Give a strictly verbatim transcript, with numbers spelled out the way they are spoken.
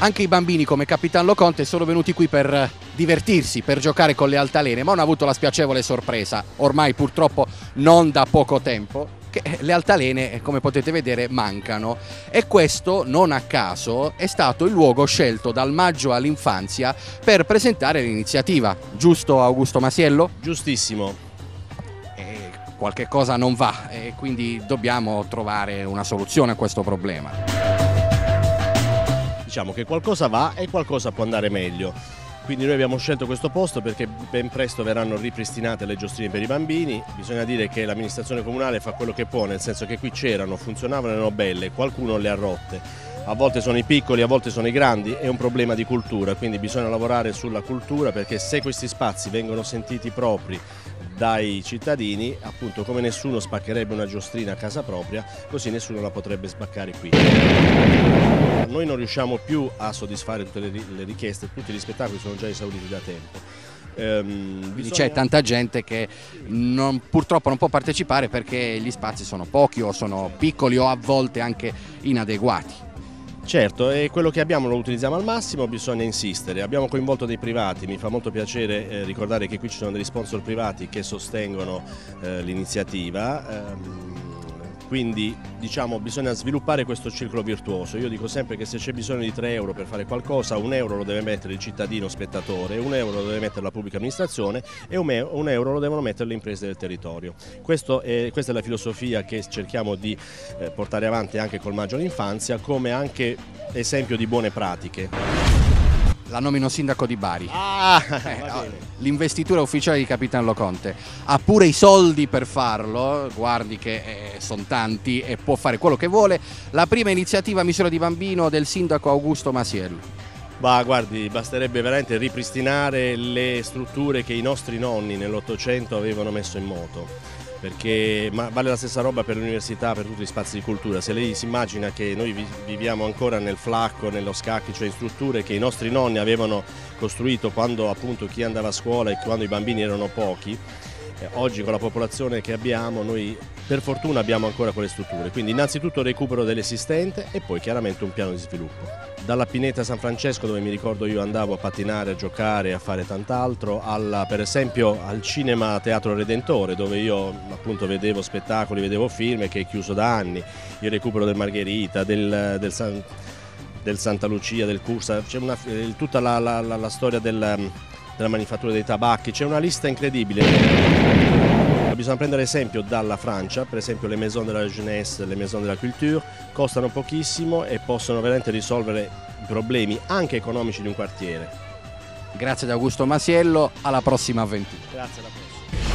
Anche i bambini come Capitan Loconte sono venuti qui per divertirsi, per giocare con le altalene, ma hanno avuto la spiacevole sorpresa, ormai purtroppo non da poco tempo, che le altalene, come potete vedere, mancano, e questo non a caso è stato il luogo scelto dal Maggio all'Infanzia per presentare l'iniziativa, giusto Augusto Masiello? Giustissimo. E qualche cosa non va e quindi dobbiamo trovare una soluzione a questo problema. Diciamo che qualcosa va e qualcosa può andare meglio. Quindi noi abbiamo scelto questo posto perché ben presto verranno ripristinate le giostrine per i bambini. Bisogna dire che l'amministrazione comunale fa quello che può, nel senso che qui c'erano, funzionavano, erano belle, qualcuno le ha rotte. A volte sono i piccoli, a volte sono i grandi, è un problema di cultura, quindi bisogna lavorare sulla cultura, perché se questi spazi vengono sentiti propri dai cittadini, appunto, come nessuno spaccherebbe una giostrina a casa propria, così nessuno la potrebbe spaccare qui. Noi non riusciamo più a soddisfare tutte le richieste, tutti gli spettacoli sono già esauriti da tempo. Ehm, Quindi bisogna... c'è tanta gente che non, purtroppo non può partecipare perché gli spazi sono pochi o sono piccoli o a volte anche inadeguati. Certo, e quello che abbiamo lo utilizziamo al massimo, bisogna insistere. Abbiamo coinvolto dei privati, mi fa molto piacere eh, ricordare che qui ci sono degli sponsor privati che sostengono eh, l'iniziativa. Ehm, Quindi diciamo bisogna sviluppare questo circolo virtuoso. Io dico sempre che se c'è bisogno di tre euro per fare qualcosa, un euro lo deve mettere il cittadino spettatore, un euro lo deve mettere la pubblica amministrazione e un euro lo devono mettere le imprese del territorio. Questo è, questa è la filosofia che cerchiamo di eh, portare avanti anche col Maggio all'Infanzia, come anche esempio di buone pratiche. La nomino sindaco di Bari. Ah, eh, l'investitura ufficiale di Capitan Loconte. Ha pure i soldi per farlo, guardi che eh, sono tanti e può fare quello che vuole. La prima iniziativa a misura di bambino del sindaco Augusto Masiello. Bah, guardi, basterebbe veramente ripristinare le strutture che i nostri nonni nell'Ottocento avevano messo in moto. Perché ma vale la stessa roba per l'università, per tutti gli spazi di cultura. Se lei si immagina che noi viviamo ancora nel flacco, nello scacchi, cioè in strutture che i nostri nonni avevano costruito quando appunto chi andava a scuola e quando i bambini erano pochi, eh, oggi con la popolazione che abbiamo noi per fortuna abbiamo ancora quelle strutture. Quindi innanzitutto recupero dell'esistente e poi chiaramente un piano di sviluppo. Dalla Pineta San Francesco, dove mi ricordo io andavo a pattinare, a giocare, a fare tant'altro, alla, per esempio al Cinema Teatro Redentore, dove io appunto vedevo spettacoli, vedevo film, che è chiuso da anni, il recupero del Margherita, del, del, San, del Santa Lucia, del Cursa, c'è una, tutta la, la, la, la storia del, della manifattura dei tabacchi, c'è una lista incredibile. Bisogna prendere esempio dalla Francia, per esempio le Maison de la Jeunesse, le Maison de la Culture, costano pochissimo e possono veramente risolvere i problemi anche economici di un quartiere. Grazie ad Augusto Masiello, alla prossima avventura. Grazie, alla prossima.